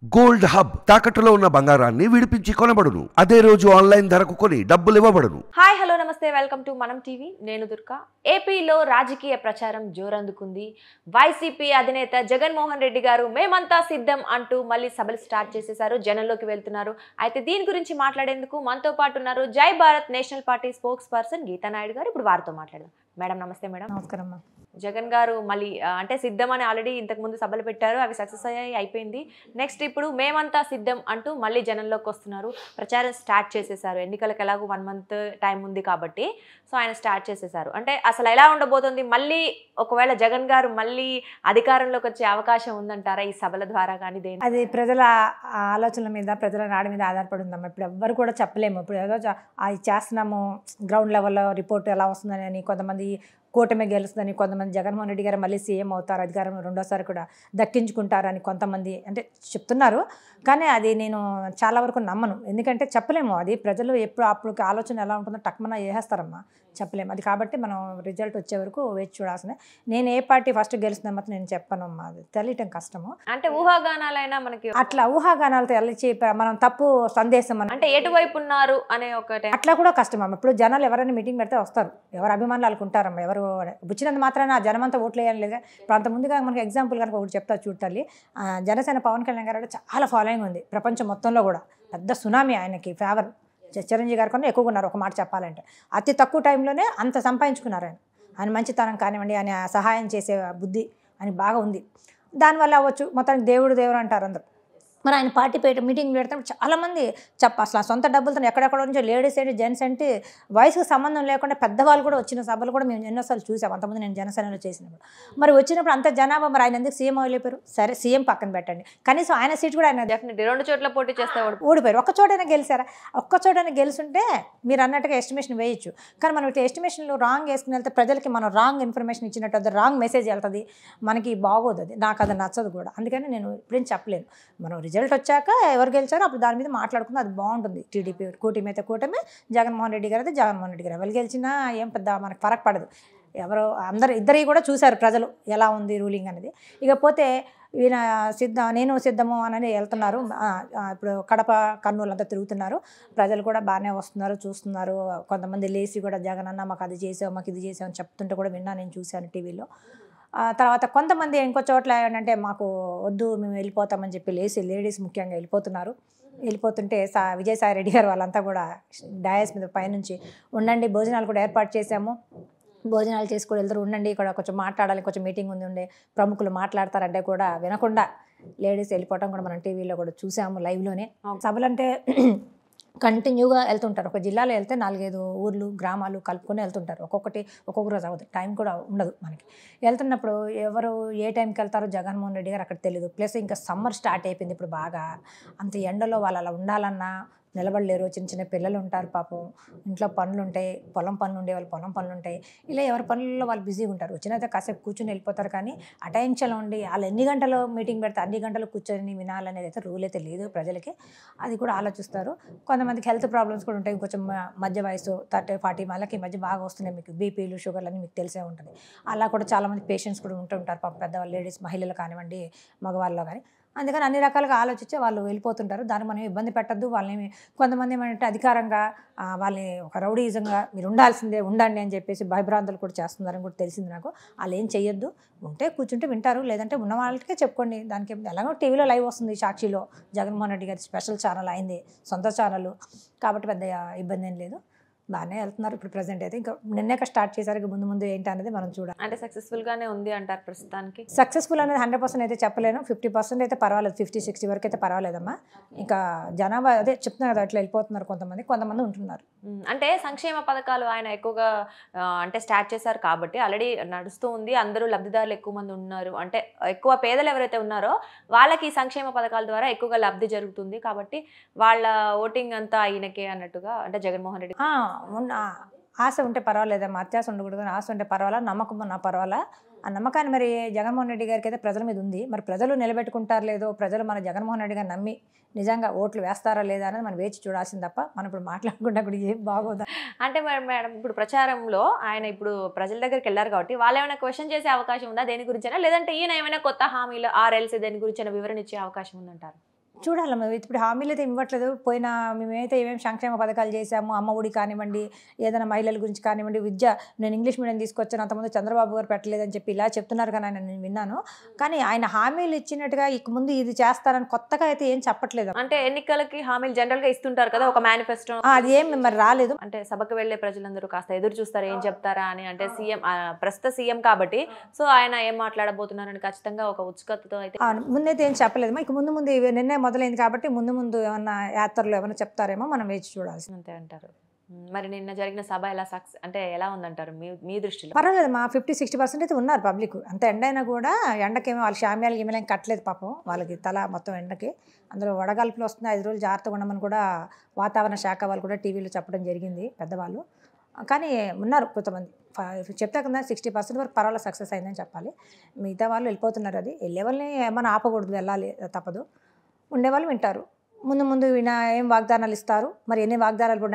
Gold hub తాకట్టులో ఉన్న బంగారాన్ని విడిపించి కొనబడును. అదే రోజు ఆన్లైన్ ధరకు కొని డబ్బులు ఇవ్వబడును. హాయ్ హలో నమస్తే, వెల్కమ్ టు మనం టీవీ. నేను దుర్గా. ఏపీలో రాజకీయ ప్రచారం జోరందుకుంది. వైసీపీ అధినేత జగన్మోహన్ రెడ్డి గారు మేమంతా సిద్ధం అంటూ మళ్ళీ సభలు స్టార్ట్ చేసేశారు, జనంలోకి వెళ్తున్నారు. అయితే దీని గురించి మాట్లాడేందుకు మనతో పాటు ఉన్నారు Jai Bharat national party spokesperson Geeta Naidu garu. ఇప్పుడు వారితో మాట్లాడదాం. మేడం నమస్తే. మేడం నమస్కారం. జగన్ గారు మళ్ళీ అంటే సిద్ధం అని ఆల్రెడీ ఇంతకుముందు సభలు పెట్టారు, అవి సక్సెస్ అయ్యాయి, అయిపోయింది. నెక్స్ట్ ఇప్పుడు మేమంతా సిద్ధం అంటూ మళ్ళీ జనంలోకి వస్తున్నారు, ప్రచారం స్టార్ట్ చేసేసారు. ఎన్నికలకు ఎలాగో 1 మంత్ టైం ఉంది కాబట్టి సో ఆయన స్టార్ట్ చేసేసారు. అంటే అసలు ఎలా ఉండబోతుంది, మళ్ళీ ఒకవేళ జగన్ గారు మళ్ళీ అధికారంలోకి వచ్చే అవకాశం ఉందంటారా ఈ సభల ద్వారా? కానీ దేని అది ప్రజల ఆలోచనల మీద, ప్రజల నాడి మీద ఆధారపడి ఉందమ్మా. ఇప్పుడు ఎవ్వరు కూడా చెప్పలేము. ఇప్పుడు ఏదో అది చేస్తున్నాము, గ్రౌండ్ లెవెల్లో రిపోర్ట్ ఎలా వస్తుందని అని కొంతమంది కూటమి గెలుస్తుందని, కొంతమంది జగన్మోహన్ రెడ్డి గారు మళ్ళీ సీఎం అవుతారు, అధికారం రెండోసారి కూడా దక్కించుకుంటారని కొంతమంది అంటే చెప్తున్నారు. కానీ అది నేను చాలా వరకు నమ్మను. ఎందుకంటే చెప్పలేము. అది ప్రజలు ఎప్పుడు అప్పుడు ఆలోచన ఎలా ఉంటుందో టక్మన వేసేస్తారమ్మా, చెప్పలేము. అది కాబట్టి మనం రిజల్ట్ వచ్చే వరకు వేచి చూడాల్సిందే. నేను ఏ పార్టీ ఫస్ట్ గెలుస్తుందో మాత్రం నేను చెప్పనమ్మా, అది తెలియటం కష్టము. అంటే ఊహాగానాలైనా మనకి అట్లా ఊహాగానాలతో వెళ్ళి మనం తప్పు సందేశం అంటే ఎటువైపు ఉన్నారు అనే ఒకటి అట్లా కూడా కష్టం అమ్మ. ఇప్పుడు జనాలు ఎవరైనా మీటింగ్ పెడితే వస్తారు, ఎవరు అభిమానులు అనుకుంటారమ్మా. ఎవరు వచ్చినంత మాత్రాన ఆ జనమంతా ఓట్లు వేయాలి లేదా? ఇప్పుడు అంత ముందుగా మనకి ఎగ్జాంపుల్ కనుక ఒకటి చెప్తా చూడాలి. జనసేన పవన్ కళ్యాణ్ గారు చాలా ఫాలోయింగ్ ఉంది ప్రపంచం మొత్తంలో కూడా. పెద్ద సునామీ ఆయనకి ఫేవర్. చిరంజీవి గారి కన్నా ఎక్కువగా ఉన్నారు. ఒక మాట చెప్పాలంటే అతి తక్కువ టైంలోనే అంత సంపాదించుకున్నారు. ఆయన మంచితనం కానివ్వండి, ఆయన సహాయం చేసే బుద్ధి అని బాగా ఉంది. దానివల్ల అవ్వచ్చు. మొత్తానికి దేవుడు అంటారు అందరూ. మరి ఆయన పార్టీ మీటింగ్ పెడతాం చాలామంది అసలు సొంత డబ్బులతో ఎక్కడెక్కడ నుంచో లేడీస్ ఏంటి, జెంట్స్ ఏంటి, వయసుకు సంబంధం లేకుండా పెద్దవాళ్ళు కూడా వచ్చిన సభలు కూడా మేము ఎన్నోసార్లు చూసాం. అంతమంది నేను జనసేనలో చేసినప్పుడు. మరి వచ్చినప్పుడు అంత జనాభా, మరి ఆయన ఎందుకు సీఎం అయిపోయారు? సరే సీఎం పక్కన పెట్టండి, కనీసం ఆయన సీట్ కూడా ఆయన డెఫినెట్లీ 2 చోట్ల పోటీ చేస్తే ఓడిపోయారు. ఒక్క చోటైనా గెలిచారా? ఒక్క చోటైనా గెలుచుంటే మీరు అన్నట్టుగా ఎస్టిమేషన్ వేయచ్చు. కానీ మనం ఎస్టిమేషన్లో రాంగ్ వేసుకుని వెళ్తే ప్రజలకి మనం రాంగ్ ఇన్ఫర్మేషన్ ఇచ్చినట్టు అది రాంగ్ మెసేజ్ వెళ్తుంది, మనకి బాగోదు. అది నాకు అది నచ్చదు కూడా. అందుకని నేను ఇప్పుడేం చెప్పలేను. మనం రిజల్ట్ వచ్చాక ఎవరు గెలిచారో అప్పుడు దాని మీద మాట్లాడుకుంది, అది బాగుంటుంది. టీడీపీ కూటమి అయితే కూటమి, జగన్మోహన్ రెడ్డి గారు అయితే జగన్మోహన్ రెడ్డి గారు. ఎవరు గెలిచినా ఏం పెద్ద మనకు ఫరక్ పడదు. ఎవరో ఇద్దరి కూడా చూశారు ప్రజలు ఎలా ఉంది రూలింగ్ అనేది. ఇకపోతే ఈయన నేను సిద్ధము అని వెళ్తున్నారు. ఇప్పుడు కడప, కర్నూలు అంతా తిరుగుతున్నారు. ప్రజలు కూడా బాగానే వస్తున్నారు, చూస్తున్నారు. కొంతమంది లేచి కూడా జగన్ అన్న మాకు అది చేసావు, మాకు ఇది చేసావు అని చెప్తుంటే కూడా విన్నా, నేను చూశాను టీవీలో. తర్వాత కొంతమంది ఇంకో చోట్ల ఏంటంటే మాకు వద్దు, మేము వెళ్ళిపోతామని చెప్పి లేడీస్ ముఖ్యంగా వెళ్ళిపోతుంటే విజయసాయి రెడ్డి గారు వాళ్ళంతా కూడా డయాస్ మీద పైనుంచి ఉండండి, భోజనాలు కూడా ఏర్పాటు చేశాము, భోజనాలు చేసి కూడా వెళ్తారు, ఉండండి, ఇక్కడ కొంచెం మాట్లాడాలి, కొంచెం మీటింగ్ ఉండే ప్రముఖులు మాట్లాడతారంటే కూడా వినకుండా లేడీస్ వెళ్ళిపోవటం కూడా మనం టీవీలో కూడా చూసాము, లైవ్లోనే. సభలంటే కంటిన్యూగా వెళ్తుంటారు. ఒక జిల్లాలో వెళ్తే 4-5 ఊర్లు, గ్రామాలు కలుపుకొని వెళ్తుంటారు. ఒక్కొక్క రోజు అవుతుంది, టైం కూడా ఉండదు మనకి. వెళ్తున్నప్పుడు ఎవరు ఏ టైంకి వెళ్తారో జగన్మోహన్ రెడ్డి గారు అక్కడ తెలియదు. ప్లస్ ఇంకా సమ్మర్ స్టార్ట్ అయిపోయింది ఇప్పుడు బాగా. అంత ఎండలో వాళ్ళు అలా ఉండాలన్నా నిలబడలేరు. చిన్న చిన్న పిల్లలు ఉంటారు పాపం, ఇంట్లో పనులు ఉంటాయి, పొలం పనులు ఉండే వాళ్ళు పొలం పనులు ఉంటాయి. ఇలా ఎవరి పనుల్లో వాళ్ళు బిజీగా ఉంటారు. వచ్చినైతే కాసేపు కూర్చొని వెళ్ళిపోతారు. కానీ అటెన్షన్లో ఉండి వాళ్ళు ఎన్ని గంటలు మీటింగ్ పెడితే అన్ని గంటలు కూర్చొని వినాలనేది అయితే రూల్ అయితే లేదు ప్రజలకి. అది కూడా ఆలోచిస్తారు. కొంతమందికి హెల్త్ ప్రాబ్లమ్స్ కూడా ఉంటాయి. కొంచెం మధ్య వయసు 30-40 వాళ్ళకి ఈ మధ్య బాగా వస్తున్నాయి. మీకు బీపీలు, షుగర్లు అని మీకు తెలిసే ఉంటుంది. అలా కూడా చాలామంది పేషెంట్స్ కూడా ఉంటుంటారు పాపం, పెద్దవాళ్ళు, లేడీస్, మహిళలు కానివ్వండి, మగవాళ్ళలో కానీ. అందుకని అన్ని రకాలుగా ఆలోచించి వాళ్ళు వెళ్ళిపోతుంటారు. దాన్ని మనం ఇబ్బంది పెట్టద్దు. వాళ్ళని కొంతమంది ఏమంటే అధికారంగా వాళ్ళని ఒక రౌడీజంగా మీరు ఉండండి అని చెప్పేసి భయభ్రాంతులు కూడా చేస్తున్నారని కూడా తెలిసింది నాకు. వాళ్ళు ఏం చెయ్యొద్దు, ఉంటే కూర్చుంటే వింటారు, లేదంటే ఉన్న వాళ్ళకే చెప్పుకోండి. దానికి ఎలాగో టీవీలో లైవ్ వస్తుంది, సాక్షిలో జగన్మోహన్ రెడ్డి గారి స్పెషల్ ఛానల్ అయింది, సొంత ఛానల్ కాబట్టి పెద్ద ఇబ్బంది ఏం లేదు. బాగానే వెళ్తున్నారు ఇప్పుడు ప్రజెంట్ అయితే. ఇంకా నిన్నేక స్టార్ట్ చేశారు, ముందు ఏంటి అనేది మనం చూడాలి. అంటే సక్సెస్ఫుల్గానే ఉంది అంటారు ప్రస్తుతానికి? సక్సెస్ఫుల్ అనేది 100% అయితే చెప్పలేను, 50% అయితే పర్వాలేదు, 50-60 వరకు అయితే పర్వాలేదమ్మా. ఇంకా జనాభా అదే చెప్తున్నారు కదా, అట్లా వెళ్ళిపోతున్నారు. కొంతమంది ఉంటున్నారు. అంటే సంక్షేమ పథకాలు ఆయన ఎక్కువగా అంటే స్టార్ట్ చేశారు కాబట్టి ఆల్రెడీ నడుస్తూ ఉంది, అందరూ లబ్ధిదారులు ఎక్కువ మంది ఉన్నారు. అంటే ఎక్కువ పేదలు ఎవరైతే ఉన్నారో వాళ్ళకి సంక్షేమ పథకాల ద్వారా ఎక్కువగా లబ్ధి జరుగుతుంది కాబట్టి వాళ్ళ ఓటింగ్ అంతా ఆయనకే అన్నట్టుగా, అంటే జగన్మోహన్ రెడ్డి ఆశ ఉంటే పర్వాలేదమ్మా, అత్యాశ ఉండకూడదు. ఆశ ఉంటే పర్వాలా, నమ్మకం ఉన్నా పర్వాలా. ఆ నమ్మకాన్ని మరి జగన్మోహన్ రెడ్డి గారికి అయితే ప్రజల మీద ఉంది. మరి ప్రజలు నిలబెట్టుకుంటారు లేదో, ప్రజలు మన జగన్మోహన్ రెడ్డి గారు నమ్మి నిజంగా ఓట్లు వేస్తారా లేదా అనేది మనం వేచి చూడాల్సింది తప్ప మనం ఇప్పుడు మాట్లాడుకుంటే కూడా ఏం బాగోదా. అంటే మేడం ఇప్పుడు ప్రచారంలో ఆయన ఇప్పుడు ప్రజల దగ్గరికి వెళ్ళారు కాబట్టి వాళ్ళు ఏమైనా క్వశ్చన్ చేసే అవకాశం ఉందా దేని గురించైనా, లేదంటే ఈయన ఏమైనా కొత్త హామీలు RLC దేని గురించైనా వివరణ ఇచ్చే అవకాశం ఉందంటారు? చూడాలి మరి ఇప్పుడు హామీలు అయితే ఇవ్వట్లేదు. మేమైతే ఏమేమి సంక్షేమ పథకాలు చేశాము, అమ్మ ఒడి కానివ్వండి, ఏదైనా మహిళల గురించి కానివ్వండి, విద్య నేను ఇంగ్లీష్ మీడియం తీసుకొచ్చాను, అంతకుముందు చంద్రబాబు గారు పెట్టలేదని చెప్పి ఇలా చెప్తున్నారు కానీ నేను విన్నాను. కానీ ఆయన హామీలు ఇచ్చినట్టుగా ఇక ముందు ఇది చేస్తారని కొత్తగా అయితే ఏం చెప్పట్లేదు. అంటే ఎన్నికలకి హామీలు జనరల్ గా ఇస్తుంటారు కదా, ఒక మేనిఫెస్టో, అది ఏం మరి రాలేదు. అంటే సభకు వెళ్లే ప్రజలందరూ కాస్త ఎదురు చూస్తారు ఏం చెప్తారా అని. అంటే ప్రస్తుత సీఎం కాబట్టి సో ఆయన ఏం మాట్లాడబోతున్నారని ఖచ్చితంగా ఒక ఉత్సుకతతో అయితే ముందైతే ఏం చెప్పలేదు. ఇక ముందు నిన్నే మొదలైంది కాబట్టి ముందు ఏమన్నా యాత్రలు ఏమైనా చెప్తారేమో మనం వేచి చూడాల్సి అంతే అంటారు. మరి నిన్న జరిగిన సభ ఎలా అంటే ఎలా ఉందంటారు మీ దృష్టిలో? పర్వాలేదు, మా 50-60% అయితే ఉన్నారు పబ్లిక్. అంత ఎండ అయినా కూడా ఎండకేమో వాళ్ళు షామ్యాలు గిమ్యాలు కట్టలేదు పాపం, వాళ్ళకి తల మొత్తం ఎండకి. అందులో వడగాల్పులు వస్తున్నాయి, 5 రోజులు జాగ్రత్తగా ఉండమని కూడా వాతావరణ శాఖ వాళ్ళు కూడా టీవీలో చెప్పడం జరిగింది పెద్దవాళ్ళు. కానీ ఉన్నారు కొంతమంది, చెప్తా కదా 60% వరకు పర్వాలేదు సక్సెస్ అయిందని చెప్పాలి. మిగతా వాళ్ళు వెళ్ళిపోతున్నారు. అది వెళ్ళే వాళ్ళని ఏమైనా ఆపకూడదు, వెళ్ళాలి తప్పదు. ఉండేవాళ్ళు వింటారు. ముందు ఏం వాగ్దానాలు ఇస్తారు, మరి ఎన్ని వాగ్దానాలు ఇప్పుడు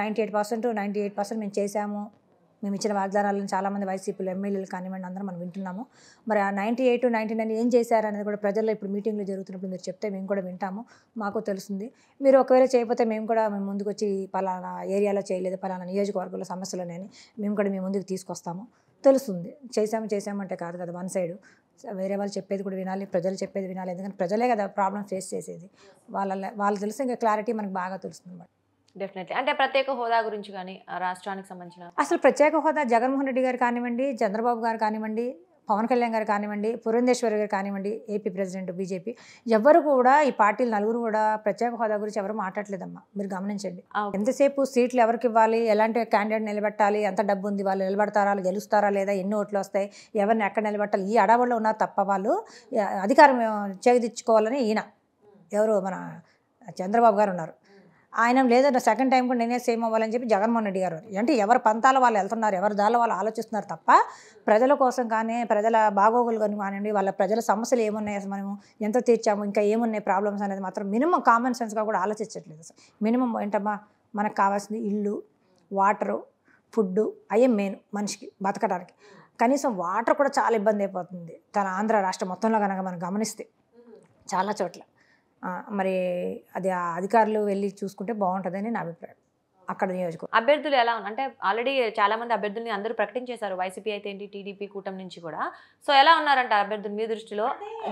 98% మేము చేశాము, మేము ఇచ్చిన వాగ్దానాలను చాలామంది వైసీపీలు ఎమ్మెల్యేలు కానివ్వండి అందరం మనం వింటున్నాము. మరి ఆ 98-99 ఏం చేశారు అనేది కూడా ప్రజల్లో ఇప్పుడు మీటింగ్లు జరుగుతున్నప్పుడు మీరు చెప్తే మేము కూడా వింటాము, మాకు తెలుస్తుంది. మీరు ఒకవేళ చేయకపోతే మేము ముందుకు వచ్చి పలానా ఏరియాలో చేయలేదు, పలానా నియోజకవర్గంలో సమస్యలున్నాయని మేము కూడా మీ ముందుకు తీసుకొస్తాము, తెలుస్తుంది. చేసామంటే కాదు కదా వన్ సైడ్. వేరే వాళ్ళు చెప్పేది కూడా వినాలి, ప్రజలు చెప్పేది వినాలి. ఎందుకంటే ప్రజలే కదా ప్రాబ్లమ్ ఫేస్ చేసేది. వాళ్ళు తెలిసి ఇంకా క్లారిటీ మనకు బాగా తెలుస్తుంది అన్నమాట. డెఫినెట్లీ. అంటే ప్రత్యేక హోదా గురించి కానీ రాష్ట్రానికి సంబంధించిన అసలు ప్రత్యేక హోదా జగన్మోహన్ రెడ్డి గారు కానివ్వండి, చంద్రబాబు గారు కానివ్వండి, పవన్ కళ్యాణ్ గారు కానివ్వండి, పురంధేశ్వరి గారు కానివ్వండి, ఏపీ ప్రెసిడెంట్ బీజేపీ, ఎవరు కూడా ఈ పార్టీలు నలుగురు కూడా ప్రత్యేక హోదా గురించి ఎవరు మాట్లాడలేదమ్మా. మీరు గమనించండి, ఎంతసేపు సీట్లు ఎవరికి ఇవ్వాలి, ఎలాంటి క్యాండిడేట్ నిలబెట్టాలి, ఎంత డబ్బు ఉంది, వాళ్ళు నిలబడతారా, గెలుస్తారా లేదా, ఎన్ని ఓట్లు వస్తాయి, ఎవరిని ఎక్కడ నిలబెట్టాలి, ఈ అడవుల్లో ఉన్నారు తప్ప వాళ్ళు అధికారం చేదిచ్చుకోవాలని ఎవరు మన చంద్రబాబు గారు ఉన్నారు. ఆయన లేదంటే సెకండ్ టైం కూడా నేనే సేమ్ అవ్వాలని చెప్పి జగన్మోహన్ రెడ్డి గారు. అంటే ఎవరి పంతాల వాళ్ళు వెళ్తున్నారు, ఎవరి దాలో వాళ్ళు ఆలోచిస్తున్నారు తప్ప ప్రజల కోసం కానీ, ప్రజల బాగోగులు కానివ్వండి, వాళ్ళ ప్రజల సమస్యలు ఏమున్నాయి, అసలు మనము ఎంత తీర్చాము, ఇంకా ఏమున్నాయి ప్రాబ్లమ్స్ అనేది మాత్రం మినిమం కామన్ సెన్స్గా కూడా ఆలోచించట్లేదు. అసలు మినిమం ఏంటమ్మా, మనకు కావాల్సింది ఇల్లు, వాటరు, ఫుడ్డు, అయ్యే మెయిన్ మనిషికి బతకడానికి. కనీసం వాటర్ కూడా చాలా ఇబ్బంది అయిపోతుంది తన ఆంధ్ర రాష్ట్రం మొత్తంలో కనుక మనం గమనిస్తే చాలా చోట్ల. మరి అది ఆ అధికారులు వెళ్ళి చూసుకుంటే బాగుంటుందని నా అభిప్రాయం. అక్కడ నియోజకవర్గం అభ్యర్థులు ఎలా ఉన్నారు అంటే ఆల్రెడీ చాలా మంది అభ్యర్థుల్ని అందరూ ప్రకటించేశారు, వైసీపీ అయితే ఏంటి, టీడీపీ కూటమి నుంచి కూడా. సో ఎలా ఉన్నారంట అభ్యర్థులు మీ దృష్టిలో?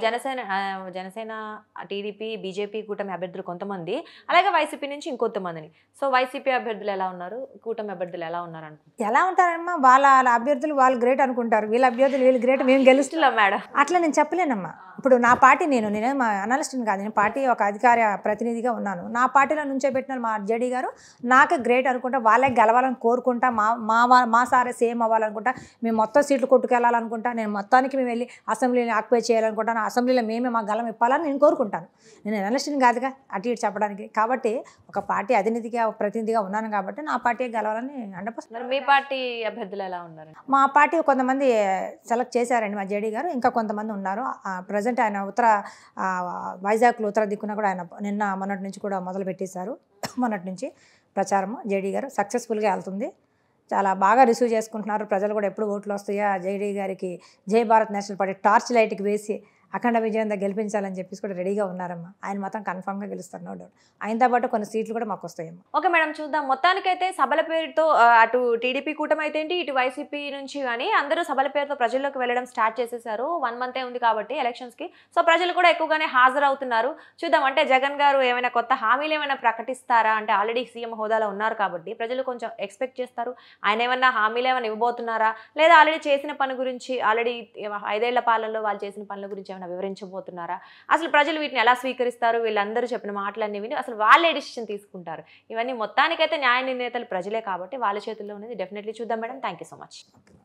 జనసేన టీడీపీ బీజేపీ కూటమి అభ్యర్థులు కొంతమంది, అలాగే వైసీపీ నుంచి ఇంకొంతమందిని. సో వైసీపీ అభ్యర్థులు ఎలా ఉన్నారు, కూటమి అభ్యర్థులు ఎలా ఉన్నారు అనుకుంటున్నారు? ఎలా ఉంటారమ్మా, వాళ్ళ అభ్యర్థులు వాళ్ళు గ్రేట్ అనుకుంటారు, వీళ్ళ అభ్యర్థులు వీళ్ళు గ్రేట్, మేము గెలుస్తున్నాం మేడం. అట్లా నేను చెప్పలేనమ్మా. ఇప్పుడు నా పార్టీ నేనే మా అనలిస్ట్ని కాదు, నేను పార్టీ ఒక అధికార ప్రతినిధిగా ఉన్నాను. నా పార్టీలో నుంచే పెట్టిన మా జేడీ గారు నాకు గ్రేట్ అనుకుంటా, వాళ్ళే గెలవాలని కోరుకుంటా, మా సారే సేమ్ అవ్వాలనుకుంటా, మేము మొత్తం సీట్లు కొట్టుకెళ్ళాలనుకుంటా, నేను మొత్తానికి మేము వెళ్ళి అసెంబ్లీని ఆక్యుపై చేయాలనుకుంటాను, అసెంబ్లీలో మేమే మా గలం ఇప్పాలని నేను కోరుకుంటాను. నేను అనలిస్ట్ని కాదుగా అటు ఇటు చెప్పడానికి. కాబట్టి ఒక పార్టీ ప్రతినిధిగా ఉన్నాను కాబట్టి నా పార్టీ గెలవాలని 100%. మీ పార్టీ అభ్యర్థులు ఎలా ఉన్నారు? మా పార్టీ కొంతమంది సెలెక్ట్ చేశారండి మా జేడీ గారు, ఇంకా కొంతమంది ఉన్నారు. ప్రజెంట్ ఆయన వైజాగ్లో ఉత్తర దిక్కున కూడా ఆయన మొన్నటి నుంచి కూడా మొదలు పెట్టేశారు. మొన్నటి నుంచి ప్రచారము జేడీ గారు సక్సెస్ఫుల్గా వెళ్తుంది, చాలా బాగా రిసీవ్ చేసుకుంటున్నారు. ప్రజలు కూడా ఎప్పుడు ఓట్లు వస్తాయా జేడీ గారికి Jai Bharat national party torch లైట్కి వేసి అఖండ విజయంగా గెలిపించాలని చెప్పేసి కూడా రెడీగా ఉన్నారమ్మా. ఆయన మాత్రం కన్ఫామ్గా గెలుస్తారు, నో డౌట్. ఆయనతో పాటు కొన్ని సీట్లు కూడా మాకు వస్తాయమ్మా. ఓకే మేడం, చూద్దాం. మొత్తానికైతే సభల పేరుతో అటు టీడీపీ కూటమి అయితే ఏంటి, ఇటు వైసీపీ నుంచి కానీ అందరూ సభల పేరుతో ప్రజల్లోకి వెళ్ళడం స్టార్ట్ చేసేసారు. 1 month ఉంది కాబట్టి ఎలక్షన్స్కి. సో ప్రజలు కూడా ఎక్కువగానే హాజరవుతున్నారు. చూద్దాం, అంటే జగన్ గారు ఏమైనా కొత్త హామీలు ఏమైనా ప్రకటిస్తారా? అంటే ఆల్రెడీ సీఎం హోదాలో ఉన్నారు కాబట్టి ప్రజలు కొంచెం ఎక్స్పెక్ట్ చేస్తారు. ఆయన ఏమన్నా హామీలు ఏమైనా ఇవ్వబోతున్నారా, లేదా ఆల్రెడీ చేసిన పని గురించి, ఆల్రెడీ 5 ఏళ్ల పాలనలో వాళ్ళు చేసిన పనుల గురించి ఏమైనా వివరించబోతున్నారా? అసలు ప్రజలు వీటిని ఎలా స్వీకరిస్తారు? వీళ్ళందరూ చెప్పిన మాటలన్నీ విని అసలు వాళ్ళే డిసిషన్ తీసుకుంటారు. ఇవన్నీ మొత్తానికైతే న్యాయ నిర్ణేతలు ప్రజలే కాబట్టి వాళ్ళ చేతుల్లో ఉన్నది. డెఫినెట్లీ చూద్దాం madam. Thank you so much.